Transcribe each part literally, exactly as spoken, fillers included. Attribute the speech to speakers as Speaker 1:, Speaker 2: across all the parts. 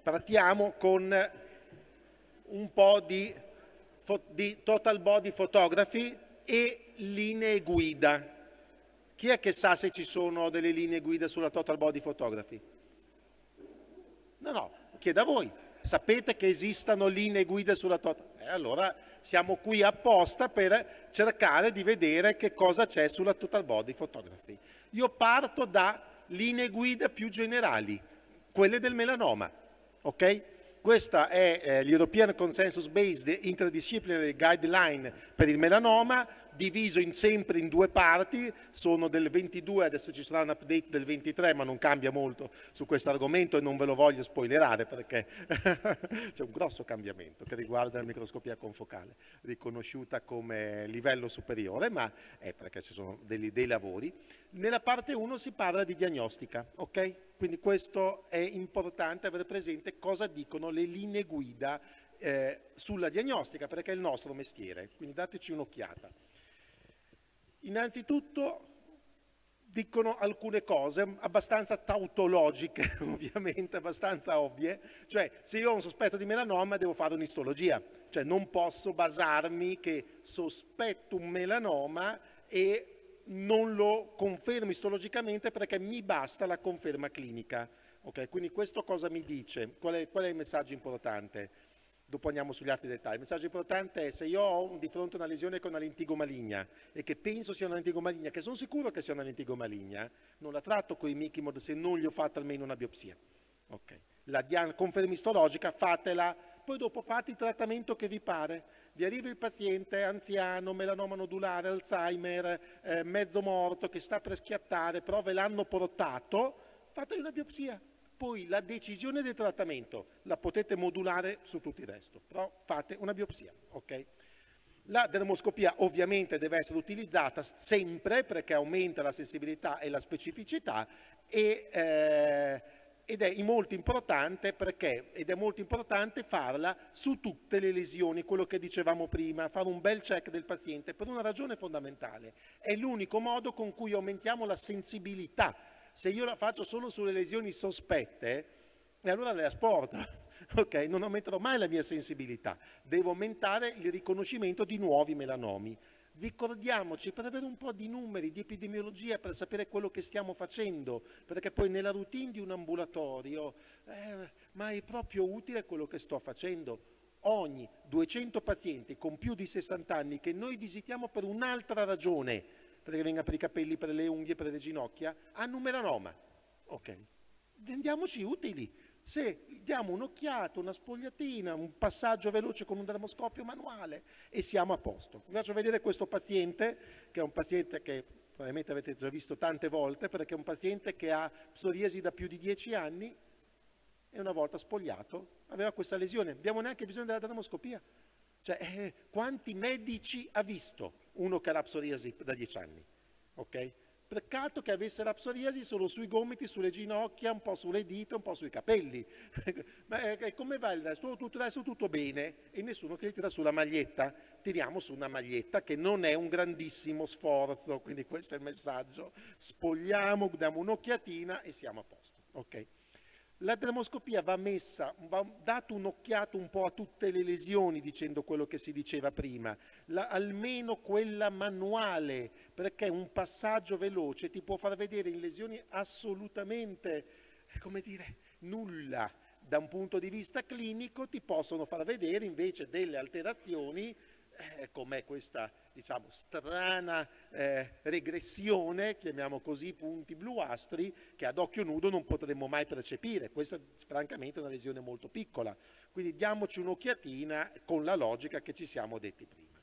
Speaker 1: partiamo con un po' di, di total body photography e linee guida. Chi è che sa se ci sono delle linee guida sulla total body photography? No, no, chiedo a voi. Sapete che esistano linee guida sulla total? Eh, allora siamo qui apposta per cercare di vedere che cosa c'è sulla total body photography. Io parto da linee guida più generali, quelle del melanoma, ok? Questa è eh, l'European Consensus Based Interdisciplinary Guideline per il melanoma, diviso in, sempre in due parti, sono del ventidue, adesso ci sarà un update del ventitré, ma non cambia molto su questo argomento e non ve lo voglio spoilerare perché c'è un grosso cambiamento che riguarda la microscopia confocale, riconosciuta come livello superiore, ma è perché ci sono dei, dei lavori. Nella parte uno si parla di diagnostica, ok? Quindi questo è importante avere presente cosa dicono le linee guida eh, sulla diagnostica, perché è il nostro mestiere, quindi dateci un'occhiata. Innanzitutto dicono alcune cose abbastanza tautologiche, ovviamente, abbastanza ovvie, cioè se io ho un sospetto di melanoma devo fare un'istologia, cioè non posso basarmi che sospetto un melanoma e non lo confermo istologicamente perché mi basta la conferma clinica. Okay? Quindi questo cosa mi dice? Qual è, qual è il messaggio importante? Dopo andiamo sugli altri dettagli. Il messaggio importante è se io ho di fronte una lesione con una lentigo maligna e che penso sia una lentigo maligna, che sono sicuro che sia una lentigo maligna, non la tratto con i Mikimod se non gli ho fatto almeno una biopsia. Okay. La conferma istologica fatela, poi dopo fate il trattamento che vi pare. Vi arriva il paziente anziano, melanoma nodulare, Alzheimer, eh, mezzo morto, che sta per schiattare, però ve l'hanno portato, fategli una biopsia. Poi la decisione del trattamento la potete modulare su tutto il resto, però fate una biopsia, ok? La dermoscopia ovviamente deve essere utilizzata sempre perché aumenta la sensibilità e la specificità e, eh, ed è molto importante perché ed è molto importante farla su tutte le lesioni, quello che dicevamo prima, fare un bel check del paziente per una ragione fondamentale. È l'unico modo con cui aumentiamo la sensibilità. Se io la faccio solo sulle lesioni sospette, e allora le asporto, ok? Non aumenterò mai la mia sensibilità, devo aumentare il riconoscimento di nuovi melanomi. Ricordiamoci, per avere un po' di numeri, di epidemiologia, per sapere quello che stiamo facendo, perché poi nella routine di un ambulatorio, eh, ma è proprio utile quello che sto facendo. Ogni duecento pazienti con più di sessanta anni che noi visitiamo per un'altra ragione, perché venga per i capelli, per le unghie, per le ginocchia, hanno un melanoma. Ok, rendiamoci utili. Se diamo un'occhiata, una spogliatina, un passaggio veloce con un dermoscopio manuale e siamo a posto. Vi faccio vedere questo paziente, che è un paziente che probabilmente avete già visto tante volte, perché è un paziente che ha psoriasi da più di dieci anni e una volta spogliato aveva questa lesione. Non abbiamo neanche bisogno della dermoscopia. Cioè, eh, quanti medici ha visto uno che ha la psoriasi da dieci anni? Ok? Peccato che avesse la psoriasi solo sui gomiti, sulle ginocchia, un po' sulle dita, un po' sui capelli. Ma eh, come va il resto? Tutto, adesso tutto bene e nessuno che gli tira sulla maglietta. Tiriamo su una maglietta che non è un grandissimo sforzo, quindi questo è il messaggio. Spogliamo, diamo un'occhiatina e siamo a posto. Ok? La dermoscopia va messa, va dato un'occhiata un po' a tutte le lesioni, dicendo quello che si diceva prima, la, almeno quella manuale, perché un passaggio veloce ti può far vedere in lesioni assolutamente, come dire, nulla da un punto di vista clinico, ti possono far vedere invece delle alterazioni eh, come questa, diciamo, strana eh, regressione, chiamiamo così, punti bluastri, che ad occhio nudo non potremmo mai percepire. Questa francamente è una lesione molto piccola, quindi diamoci un'occhiatina con la logica che ci siamo detti prima.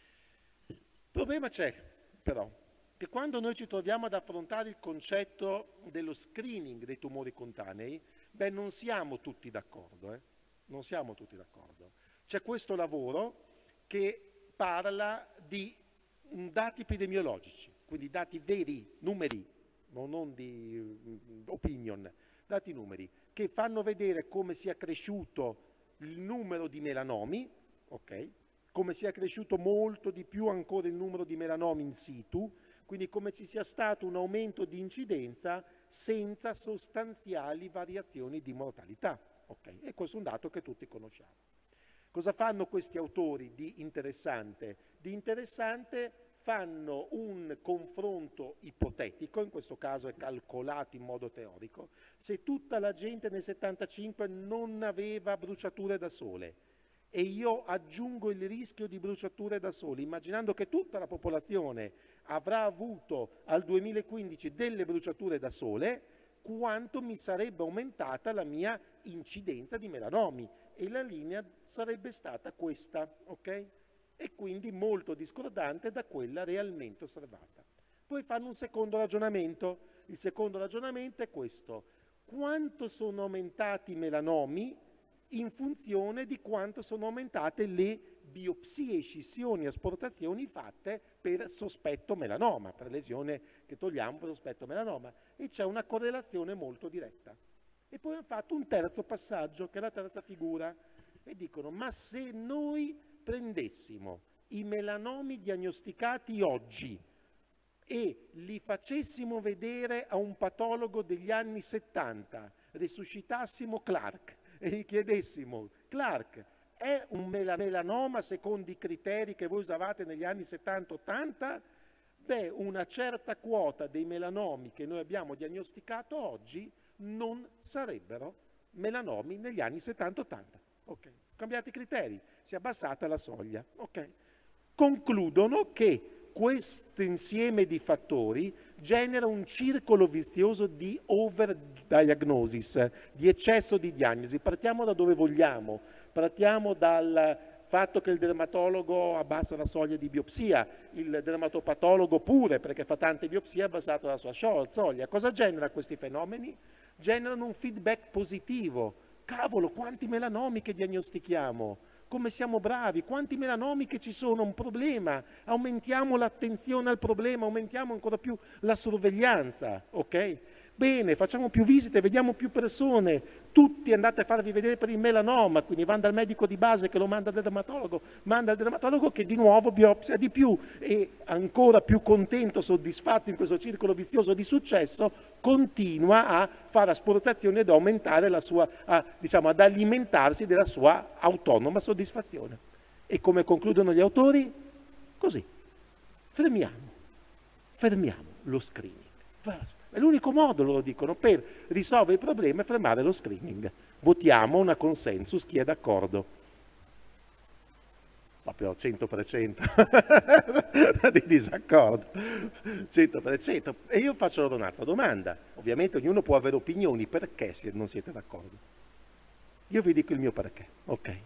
Speaker 1: Il problema c'è però, che quando noi ci troviamo ad affrontare il concetto dello screening dei tumori contanei, beh, non siamo tutti d'accordo, eh? Non siamo tutti d'accordo. C'è questo lavoro che parla di dati epidemiologici, quindi dati veri, numeri, non di opinion, dati numeri, che fanno vedere come sia cresciuto il numero di melanomi, ok? Come sia cresciuto molto di più ancora il numero di melanomi in situ, quindi come ci sia stato un aumento di incidenza senza sostanziali variazioni di mortalità. Okay? E questo è un dato che tutti conosciamo. Cosa fanno questi autori di interessante? Di interessante fanno un confronto ipotetico, in questo caso è calcolato in modo teorico, se tutta la gente nel settantacinque non aveva bruciature da sole e io aggiungo il rischio di bruciature da sole, immaginando che tutta la popolazione avrà avuto al duemilaquindici delle bruciature da sole, quanto mi sarebbe aumentata la mia incidenza di melanomi, e la linea sarebbe stata questa, ok? E quindi molto discordante da quella realmente osservata. Poi fanno un secondo ragionamento. Il secondo ragionamento è questo: quanto sono aumentati i melanomi in funzione di quanto sono aumentate le biopsie, scissioni, asportazioni fatte per sospetto melanoma, per lesione che togliamo per sospetto melanoma, e c'è una correlazione molto diretta. E poi hanno fatto un terzo passaggio, che è la terza figura, e dicono: ma se noi prendessimo i melanomi diagnosticati oggi e li facessimo vedere a un patologo degli anni settanta, resuscitassimo Clark e gli chiedessimo: Clark, è un melanoma secondo i criteri che voi usavate negli anni settanta ottanta? Beh, una certa quota dei melanomi che noi abbiamo diagnosticato oggi non sarebbero melanomi negli anni settanta ottanta. Ok, cambiati i criteri, si è abbassata la soglia. Ok, concludono che questo insieme di fattori genera un circolo vizioso di overdiagnosis, di eccesso di diagnosi. Partiamo da dove vogliamo, partiamo dal fatto che il dermatologo abbassa la soglia di biopsia, il dermatopatologo pure, perché fa tante biopsie, ha abbassato la sua soglia. Cosa genera questi fenomeni? Generano un feedback positivo. Cavolo, quanti melanomi che diagnostichiamo, come siamo bravi, quanti melanomi che ci sono, un problema, aumentiamo l'attenzione al problema, aumentiamo ancora più la sorveglianza, ok? Bene, facciamo più visite, vediamo più persone, tutti andate a farvi vedere per il melanoma, quindi vanno dal medico di base che lo manda al dermatologo, manda al dermatologo che di nuovo biopsia di più, e ancora più contento, soddisfatto in questo circolo vizioso di successo, continua a fare asportazioni ed aumentare la sua, a, diciamo, ad alimentarsi della sua autonoma soddisfazione. E come concludono gli autori? Così, fermiamo, fermiamo lo screening. Basta. È l'unico modo, loro dicono, per risolvere il problema e fermare lo screening. Votiamo una consensus, chi è d'accordo? Proprio cento per cento di disaccordo, cento per cento. E io faccio loro un'altra domanda. Ovviamente ognuno può avere opinioni, perché non siete d'accordo? Io vi dico il mio perché, ok?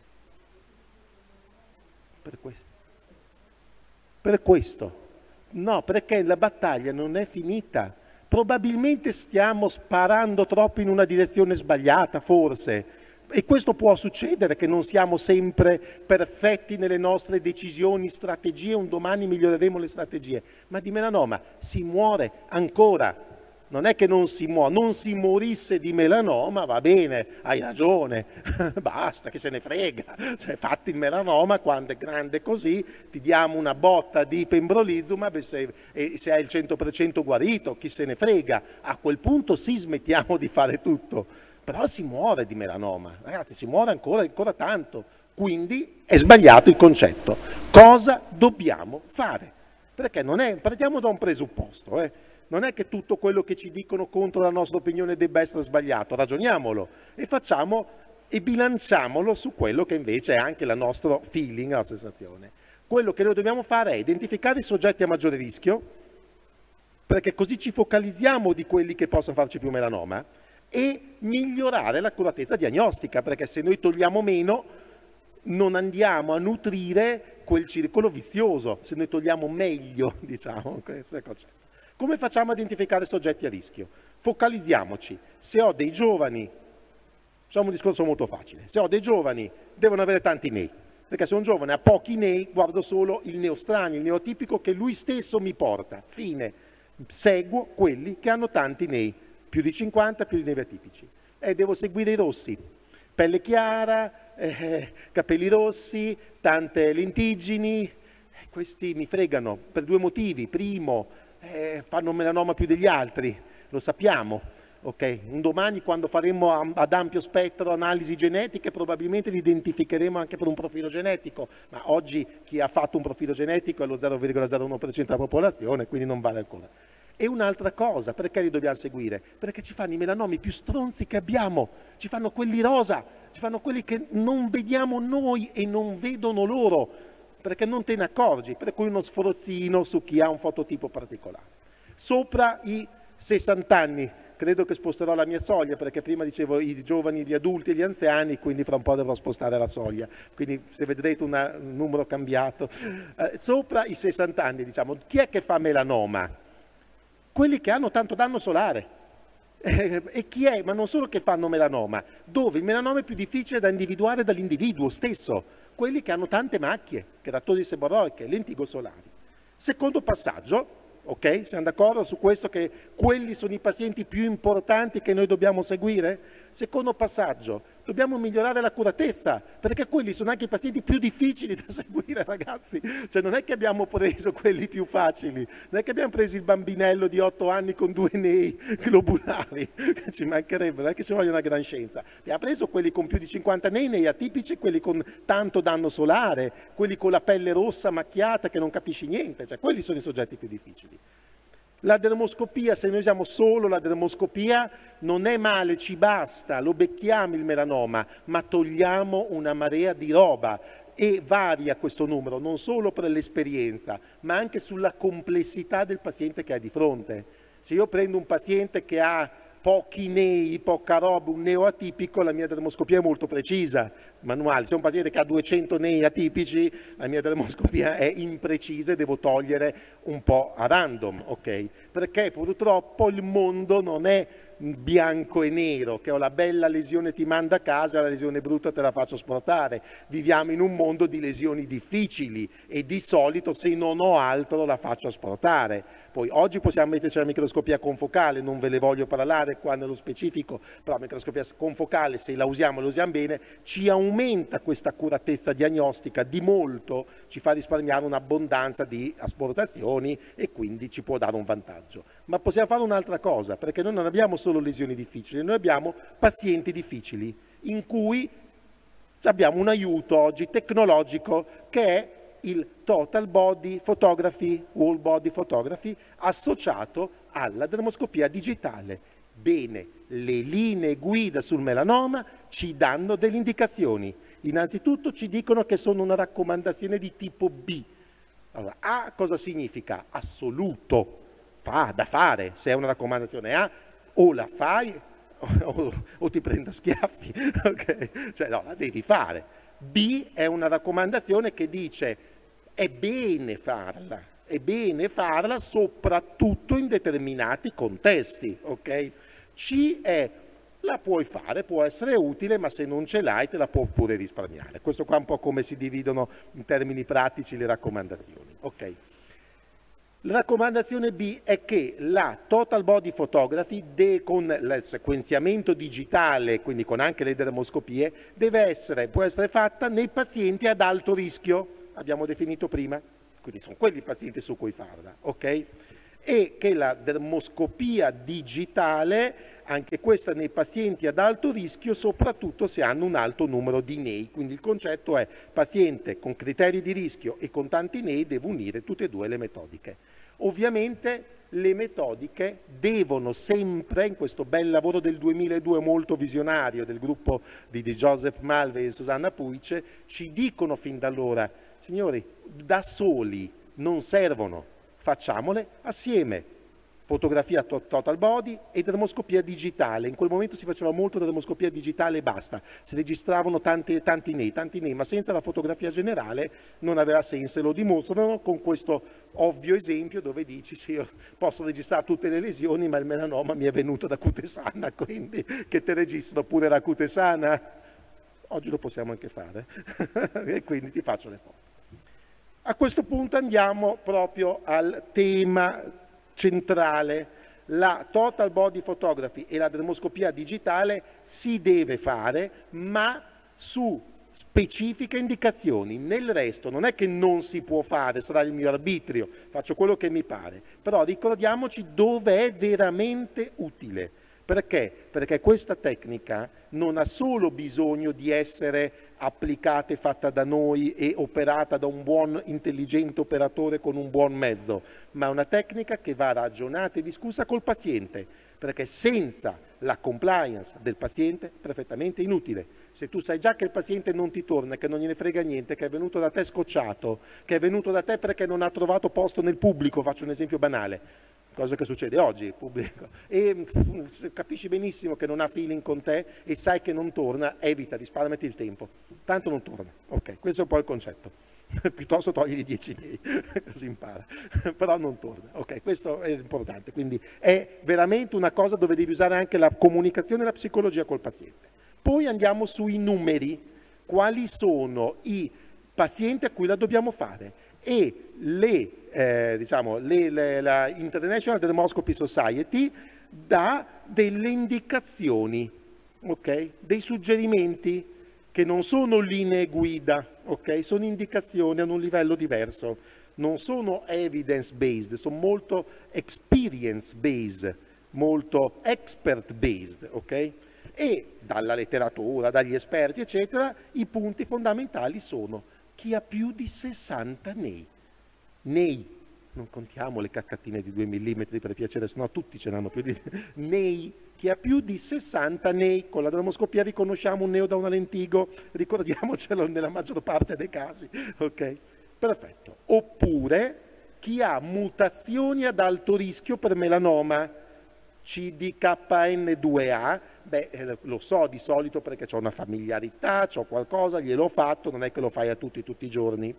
Speaker 1: Per questo. Per questo. No, perché la battaglia non è finita. Probabilmente stiamo sparando troppo in una direzione sbagliata, forse, e questo può succedere, che non siamo sempre perfetti nelle nostre decisioni, strategie, un domani miglioreremo le strategie, ma di melanoma si muore ancora. Non è che non si muore, non si morisse di melanoma, va bene, hai ragione, basta, che se ne frega, cioè, fatti il melanoma, quando è grande così, ti diamo una botta di pembrolizumab e se, e se hai il cento per cento guarito, chi se ne frega, a quel punto sì, smettiamo di fare tutto, però si muore di melanoma, ragazzi, si muore ancora, ancora tanto, quindi è sbagliato il concetto. Cosa dobbiamo fare? Perché non è, partiamo da un presupposto, eh. Non è che tutto quello che ci dicono contro la nostra opinione debba essere sbagliato, ragioniamolo e facciamo e bilanciamolo su quello che invece è anche il nostro feeling, la sensazione. Quello che noi dobbiamo fare è identificare i soggetti a maggiore rischio, perché così ci focalizziamo di quelli che possono farci più melanoma, e migliorare l'accuratezza diagnostica, perché se noi togliamo meno non andiamo a nutrire quel circolo vizioso, se noi togliamo meglio, diciamo, questo è il concetto. Come facciamo a identificare soggetti a rischio? Focalizziamoci. Se ho dei giovani, facciamo un discorso molto facile, se ho dei giovani devono avere tanti nei, perché se un giovane ha pochi nei guardo solo il neostranio, il neotipico che lui stesso mi porta, fine, seguo quelli che hanno tanti nei, più di cinquanta, più di nei atipici. E devo seguire i rossi, pelle chiara, eh, capelli rossi, tante lentiggini, questi mi fregano per due motivi. Primo, Eh, fanno melanoma più degli altri, lo sappiamo, Okay? Un domani, quando faremo ad ampio spettro analisi genetiche, probabilmente li identificheremo anche per un profilo genetico, ma oggi chi ha fatto un profilo genetico è lo zero virgola zero uno per cento della popolazione, quindi non vale ancora. E un'altra cosa, perché li dobbiamo seguire? Perché ci fanno i melanomi più stronzi che abbiamo, ci fanno quelli rosa, ci fanno quelli che non vediamo noi e non vedono loro, perché non te ne accorgi, per cui uno sfrozzino su chi ha un fototipo particolare. Sopra i sessanta anni, credo che sposterò la mia soglia, perché prima dicevo i giovani, gli adulti e gli anziani, quindi fra un po' dovrò spostare la soglia, quindi se vedrete una, un numero cambiato. Eh, sopra i sessanta anni, diciamo, chi è che fa melanoma? Quelli che hanno tanto danno solare. Eh, e chi è? Ma non solo che fanno melanoma, dove il melanoma è più difficile da individuare dall'individuo stesso, quelli che hanno tante macchie, keratosi seborroiche, lentigo solari. Secondo passaggio, ok? Siamo d'accordo su questo, che quelli sono i pazienti più importanti che noi dobbiamo seguire? Secondo passaggio, dobbiamo migliorare l'accuratezza, perché quelli sono anche i pazienti più difficili da seguire, ragazzi. Cioè non è che abbiamo preso quelli più facili, non è che abbiamo preso il bambinello di otto anni con due nei globulari, che ci mancherebbe, non è che ci voglia una gran scienza. Abbiamo preso quelli con più di cinquanta nei, nei atipici, quelli con tanto danno solare, quelli con la pelle rossa macchiata che non capisci niente, cioè quelli sono i soggetti più difficili. La dermoscopia, se noi usiamo solo la dermoscopia, non è male, ci basta, lo becchiamo il melanoma, ma togliamo una marea di roba e varia questo numero, non solo per l'esperienza, ma anche sulla complessità del paziente che ha di fronte. Se io prendo un paziente che ha pochi nei, poca roba, un neo atipico, la mia dermoscopia è molto precisa, manuale. Se è un paziente che ha duecento nei atipici, la mia dermoscopia è imprecisa e devo togliere un po' a random, ok? Perché purtroppo il mondo non è bianco e nero, che ho la bella lesione ti manda a casa, la lesione brutta te la faccio sportare. Viviamo in un mondo di lesioni difficili e di solito, se non ho altro, la faccio asportare. Poi oggi possiamo metterci la microscopia confocale, non ve le voglio parlare qua nello specifico, però la microscopia confocale, se la usiamo e la usiamo bene, ci aumenta questa accuratezza diagnostica di molto, ci fa risparmiare un'abbondanza di asportazioni e quindi ci può dare un vantaggio. Ma possiamo fare un'altra cosa, perché noi non abbiamo solo lesioni difficili, noi abbiamo pazienti difficili, in cui abbiamo un aiuto oggi tecnologico che è il Total Body Photography, Whole Body Photography, associato alla dermoscopia digitale. Bene, le linee guida sul melanoma ci danno delle indicazioni. Innanzitutto ci dicono che sono una raccomandazione di tipo B. Allora, A cosa significa? Assoluto, fa da fare. Se è una raccomandazione A, o la fai o, o ti prendo a schiaffi, okay? Cioè no, la devi fare. B è una raccomandazione che dice è bene farla, è bene farla soprattutto in determinati contesti, ok? C è la puoi fare, può essere utile, ma se non ce l'hai te la può pure risparmiare. Questo qua è un po' come si dividono in termini pratici le raccomandazioni, ok? La raccomandazione B è che la Total Body Photography con il sequenziamento digitale, quindi con anche le dermoscopie, deve essere, può essere fatta nei pazienti ad alto rischio, abbiamo definito prima, quindi sono quelli i pazienti su cui farla, ok? E che la dermoscopia digitale, anche questa nei pazienti ad alto rischio, soprattutto se hanno un alto numero di nei, quindi il concetto è paziente con criteri di rischio e con tanti nei, devo unire tutte e due le metodiche. Ovviamente le metodiche devono sempre, in questo bel lavoro del duemiladue molto visionario del gruppo di, di Joseph Mulvey e Susanna Puice, ci dicono fin da allora, signori, da soli non servono, facciamole assieme. Fotografia total body e dermoscopia digitale. In quel momento si faceva molto dermoscopia digitale e basta. Si registravano tanti, tanti nei, tanti nei, ma senza la fotografia generale non aveva senso e lo dimostrano con questo ovvio esempio dove dici sì, io posso registrare tutte le lesioni ma il melanoma mi è venuto da cute sana, quindi che te registro pure la cute sana? Oggi lo possiamo anche fare e quindi ti faccio le foto. A questo punto andiamo proprio al tema centrale. La Total Body Photography e la dermoscopia digitale si deve fare, ma su specifiche indicazioni. Nel resto non è che non si può fare, sarà il mio arbitrio, faccio quello che mi pare, però ricordiamoci dove è veramente utile, Perché? Perché questa tecnica non ha solo bisogno di essere applicata e fatta da noi e operata da un buon, intelligente operatore con un buon mezzo, ma è una tecnica che va ragionata e discussa col paziente, perché senza la compliance del paziente è perfettamente inutile. Se tu sai già che il paziente non ti torna, che non gliene frega niente, che è venuto da te scocciato, che è venuto da te perché non ha trovato posto nel pubblico, faccio un esempio banale, cosa che succede oggi, il pubblico, e capisci benissimo che non ha feeling con te e sai che non torna, evita, risparmiati il tempo, tanto non torna. Ok, questo è un po' il concetto, piuttosto togli dieci nei, così impara, però non torna. Ok, questo è importante, quindi è veramente una cosa dove devi usare anche la comunicazione e la psicologia col paziente. Poi andiamo sui numeri, quali sono i pazienti a cui la dobbiamo fare e le Eh, diciamo, le, le, la International Dermoscopy Society dà delle indicazioni, okay? Dei suggerimenti che non sono linee guida, okay? Sono indicazioni ad un livello diverso, non sono evidence based, sono molto experience based, molto expert based, okay? E dalla letteratura, dagli esperti eccetera, i punti fondamentali sono chi ha più di sessanta nei. Nei, non contiamo le caccatine di due millimetri per piacere, sennò tutti ce n'hanno più di... Nei, chi ha più di sessanta nei, con la dermoscopia riconosciamo un neo da una lentigo, ricordiamocelo nella maggior parte dei casi, ok? Perfetto. Oppure chi ha mutazioni ad alto rischio per melanoma, C D K N due A, beh, eh, lo so di solito perché ho una familiarità, ho qualcosa, gliel'ho fatto, non è che lo fai a tutti tutti i giorni.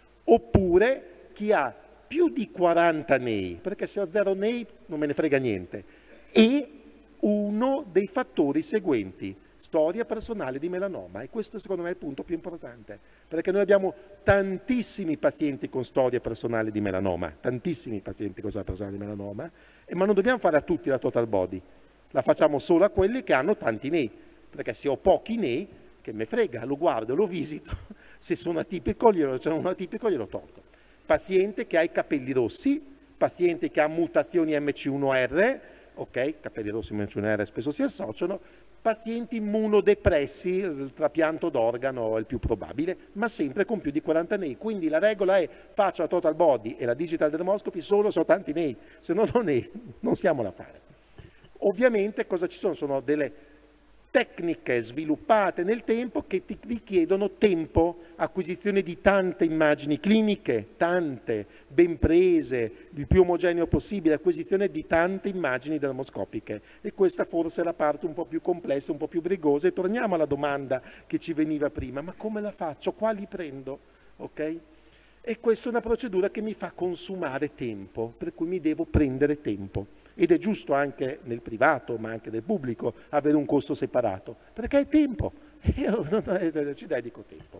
Speaker 1: Oppure chi ha più di quaranta nei, perché se ho zero nei non me ne frega niente, e uno dei fattori seguenti, storia personale di melanoma, e questo secondo me è il punto più importante, perché noi abbiamo tantissimi pazienti con storia personale di melanoma, tantissimi pazienti con storia personale di melanoma, ma non dobbiamo fare a tutti la total body, la facciamo solo a quelli che hanno tanti nei, perché se ho pochi nei, che me frega, lo guardo, lo visito, se sono atipico, glielo, se non atipico glielo tolgo. Paziente che ha i capelli rossi, paziente che ha mutazioni M C uno R, ok, capelli rossi e M C uno R spesso si associano, pazienti immunodepressi, il trapianto d'organo è il più probabile, ma sempre con più di quaranta nei. Quindi la regola è faccio la total body e la digital dermoscopy solo se ho tanti nei, se non ho nei non stiamo a fare. Ovviamente cosa ci sono? Sono delle tecniche sviluppate nel tempo che ti richiedono tempo, acquisizione di tante immagini cliniche, tante, ben prese, il più omogeneo possibile, acquisizione di tante immagini dermoscopiche. E questa forse è la parte un po' più complessa, un po' più brigosa. E torniamo alla domanda che ci veniva prima, ma come la faccio? Quali prendo? Ok? E questa è una procedura che mi fa consumare tempo, per cui mi devo prendere tempo. Ed è giusto anche nel privato, ma anche nel pubblico, avere un costo separato, perché è tempo, io ci dedico tempo.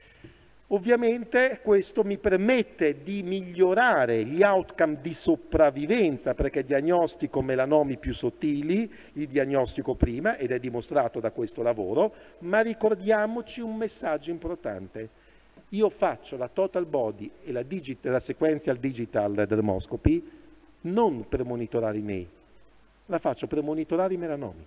Speaker 1: Ovviamente questo mi permette di migliorare gli outcome di sopravvivenza, perché diagnostico melanomi più sottili, li diagnostico prima, ed è dimostrato da questo lavoro, ma ricordiamoci un messaggio importante. Io faccio la total body e la, digital, la sequential digital dermoscopy non per monitorare i nei, la faccio per monitorare i melanomi.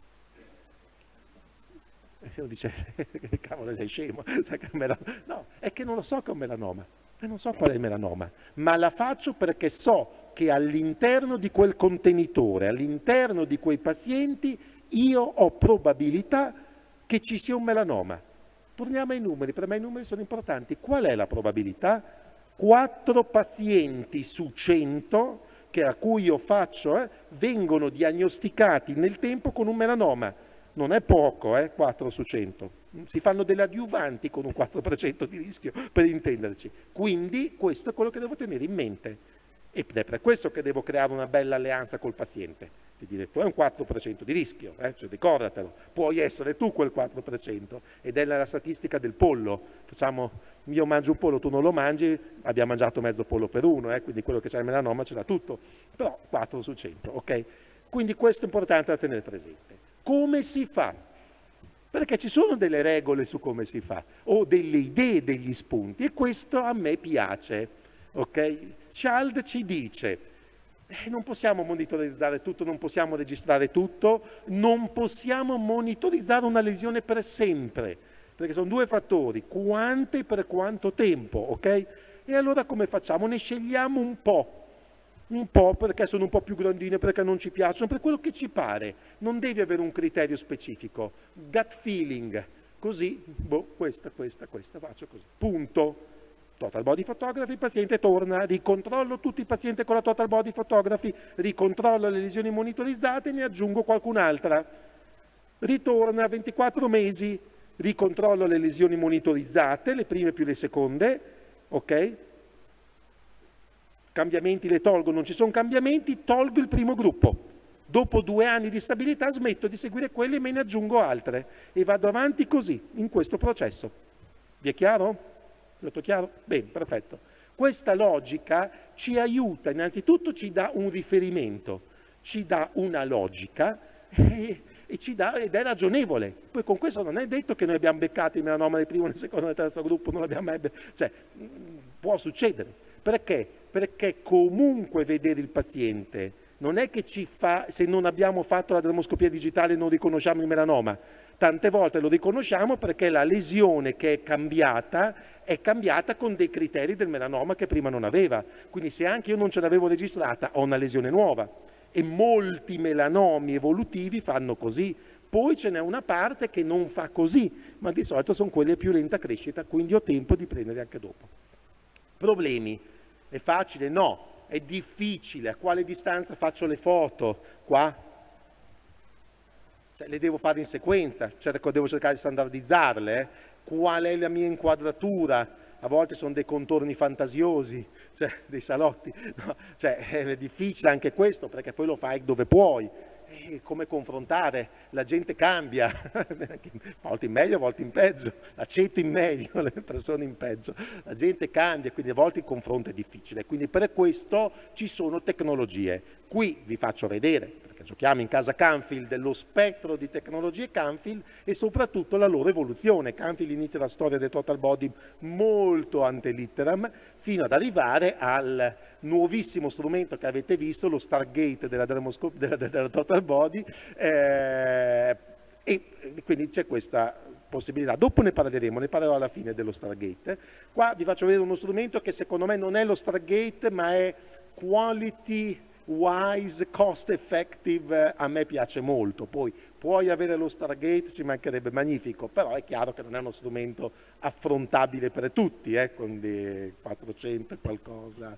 Speaker 1: E se uno dice, cavolo sei scemo, no, è che non lo so che è un melanoma, e non so qual è il melanoma, ma la faccio perché so che all'interno di quel contenitore, all'interno di quei pazienti, io ho probabilità che ci sia un melanoma. Torniamo ai numeri, per me i numeri sono importanti. Qual è la probabilità? quattro pazienti su cento che a cui io faccio, eh, vengono diagnosticati nel tempo con un melanoma. Non è poco, eh, quattro su cento. Si fanno delle adjuvanti con un quattro per cento di rischio, per intenderci. Quindi questo è quello che devo tenere in mente. Ed è per questo che devo creare una bella alleanza col paziente. Ti dire, tu hai un quattro per cento di rischio, eh? Cioè ricordatelo, puoi essere tu quel quattro per cento, ed è la statistica del pollo. Facciamo, io mangio un pollo, tu non lo mangi, abbiamo mangiato mezzo pollo per uno, eh? Quindi quello che c'ha il melanoma ce l'ha tutto, però quattro su cento, ok? Quindi questo è importante da tenere presente. Come si fa? Perché ci sono delle regole su come si fa, o delle idee, degli spunti, e questo a me piace, ok? Child ci dice, Eh, non possiamo monitorizzare tutto, non possiamo registrare tutto, non possiamo monitorizzare una lesione per sempre, perché sono due fattori, quante e per quanto tempo, ok? E allora come facciamo? Ne scegliamo un po'. Un po' perché sono un po' più grandine, perché non ci piacciono, per quello che ci pare. Non devi avere un criterio specifico. Gut feeling, così, boh, questa, questa, questa, faccio così. Punto. Total body photography, il paziente torna, ricontrollo tutti i pazienti con la total body photography, ricontrollo le lesioni monitorizzate, ne aggiungo qualcun'altra. Ritorna a ventiquattro mesi, ricontrollo le lesioni monitorizzate, le prime più le seconde, ok? Cambiamenti le tolgo, non ci sono cambiamenti, tolgo il primo gruppo. Dopo due anni di stabilità smetto di seguire quelle e me ne aggiungo altre e vado avanti così, in questo processo. Vi è chiaro? Tutto chiaro? Bene, perfetto. Questa logica ci aiuta, innanzitutto ci dà un riferimento, ci dà una logica e, e ci dà, ed è ragionevole. Poi con questo non è detto che noi abbiamo beccato il melanoma del primo, del secondo, del terzo gruppo, non l'abbiamo mai beccato. Cioè, può succedere. Perché? Perché comunque vedere il paziente non è che ci fa, se non abbiamo fatto la dermoscopia digitale non riconosciamo il melanoma, tante volte lo riconosciamo perché la lesione che è cambiata è cambiata con dei criteri del melanoma che prima non aveva, quindi se anche io non ce l'avevo registrata ho una lesione nuova e molti melanomi evolutivi fanno così. Poi ce n'è una parte che non fa così, ma di solito sono quelle a più lenta crescita, quindi ho tempo di prendere anche dopo. Problemi? È facile? No. È difficile. A quale distanza faccio le foto? Qua? Cioè, le devo fare in sequenza, cerco, devo cercare di standardizzarle. Eh? Qual è la mia inquadratura? A volte sono dei contorni fantasiosi, cioè dei salotti. No, cioè, è difficile anche questo, perché poi lo fai dove puoi. E come confrontare? La gente cambia, a volte in meglio, a volte in peggio, l'aceto in meglio, le persone in peggio, la gente cambia, quindi a volte il confronto è difficile, quindi per questo ci sono tecnologie. Qui vi faccio vedere, perché giochiamo in casa Canfield, lo spettro di tecnologie Canfield e soprattutto la loro evoluzione. Canfield inizia la storia del total body molto ante litteram, fino ad arrivare al nuovissimo strumento che avete visto, lo Stargate della, della, della total body, eh, e quindi c'è questa possibilità. Dopo ne parleremo, ne parlerò alla fine dello Stargate. Qua vi faccio vedere uno strumento che secondo me non è lo Stargate, ma è quality wise, cost effective, a me piace molto. Poi puoi avere lo Stargate, ci mancherebbe, magnifico, però è chiaro che non è uno strumento affrontabile per tutti, eh, con dei quattrocento e qualcosa.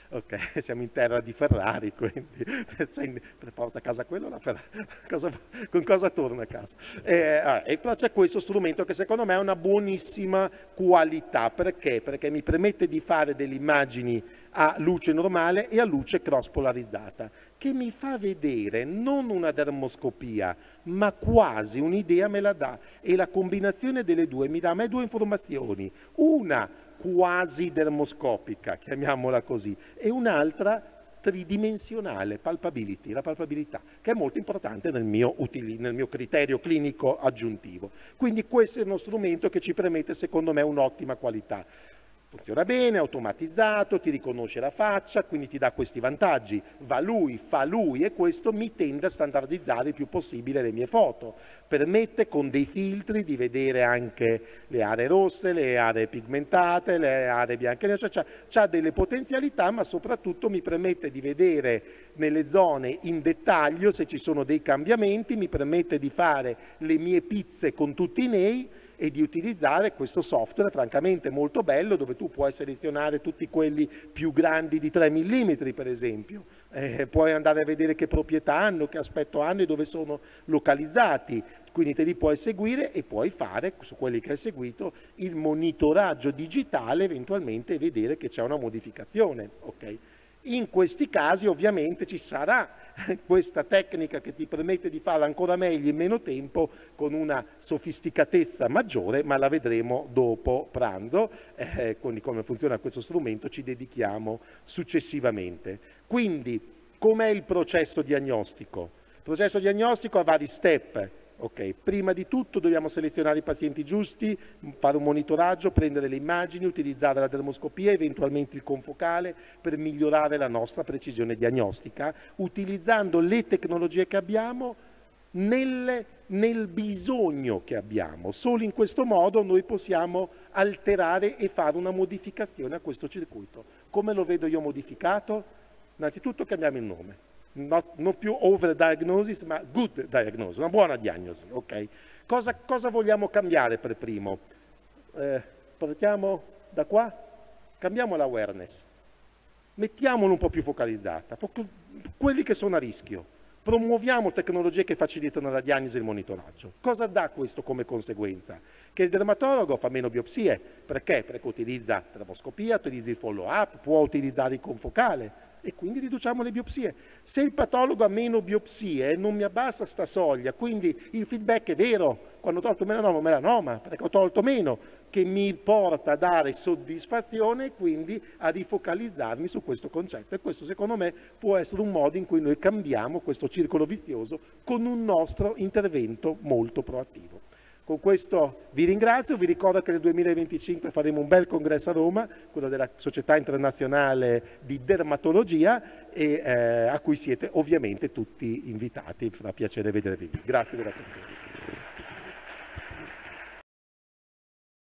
Speaker 1: Ok, siamo in terra di Ferrari, quindi porta a casa quello, la cosa, con cosa torna a casa? Eh, e però c'è questo strumento che secondo me ha una buonissima qualità. Perché? Perché mi permette di fare delle immagini a luce normale e a luce cross polarizzata, che mi fa vedere non una dermoscopia, ma quasi un'idea me la dà, e la combinazione delle due mi dà a me due informazioni, una quasi dermoscopica, chiamiamola così, e un'altra tridimensionale, palpability, la palpabilità, che è molto importante nel mio, utili, nel mio criterio clinico aggiuntivo. Quindi questo è uno strumento che ci permette, secondo me, un'ottima qualità. Funziona bene, automatizzato, ti riconosce la faccia, quindi ti dà questi vantaggi. Va lui, fa lui, e questo mi tende a standardizzare il più possibile le mie foto. Permette con dei filtri di vedere anche le aree rosse, le aree pigmentate, le aree bianche, cioè ha delle potenzialità, ma soprattutto mi permette di vedere nelle zone in dettaglio se ci sono dei cambiamenti, mi permette di fare le mie pizze con tutti i nei, e di utilizzare questo software francamente molto bello, dove tu puoi selezionare tutti quelli più grandi di tre millimetri per esempio, eh, puoi andare a vedere che proprietà hanno, che aspetto hanno e dove sono localizzati, quindi te li puoi seguire e puoi fare, su quelli che hai seguito, il monitoraggio digitale eventualmente e vedere che c'è una modificazione. Okay? In questi casi ovviamente ci sarà questa tecnica che ti permette di farla ancora meglio in meno tempo, con una sofisticatezza maggiore, ma la vedremo dopo pranzo, eh, quindi come funziona questo strumento ci dedichiamo successivamente. Quindi com'è il processo diagnostico? Il processo diagnostico ha vari step. Ok, prima di tutto dobbiamo selezionare i pazienti giusti, fare un monitoraggio, prendere le immagini, utilizzare la dermoscopia, eventualmente il confocale per migliorare la nostra precisione diagnostica, utilizzando le tecnologie che abbiamo nel, nel bisogno che abbiamo. Solo in questo modo noi possiamo alterare e fare una modificazione a questo circuito. Come lo vedo io modificato? Innanzitutto cambiamo il nome. Not, non più over-diagnosis, ma good diagnosis, una buona diagnosi. Okay? Cosa, cosa vogliamo cambiare per primo? Eh, partiamo da qua, cambiamo l'awareness, mettiamolo un po' più focalizzata, Foc quelli che sono a rischio, promuoviamo tecnologie che facilitano la diagnosi e il monitoraggio. Cosa dà questo come conseguenza? Che il dermatologo fa meno biopsie, perché? Perché utilizza dermoscopia, utilizza il follow-up, può utilizzare il confocale, e quindi riduciamo le biopsie. Se il patologo ha meno biopsie non mi abbassa sta soglia, quindi il feedback è vero, quando ho tolto melanoma, melanoma, perché ho tolto meno, che mi porta a dare soddisfazione e quindi a rifocalizzarmi su questo concetto. E questo secondo me può essere un modo in cui noi cambiamo questo circolo vizioso con un nostro intervento molto proattivo. Con questo vi ringrazio, vi ricordo che nel duemilaventicinque faremo un bel congresso a Roma, quello della Società Internazionale di Dermatologia, e, eh, a cui siete ovviamente tutti invitati, mi farà piacere vedervi lì. Grazie dell'attenzione.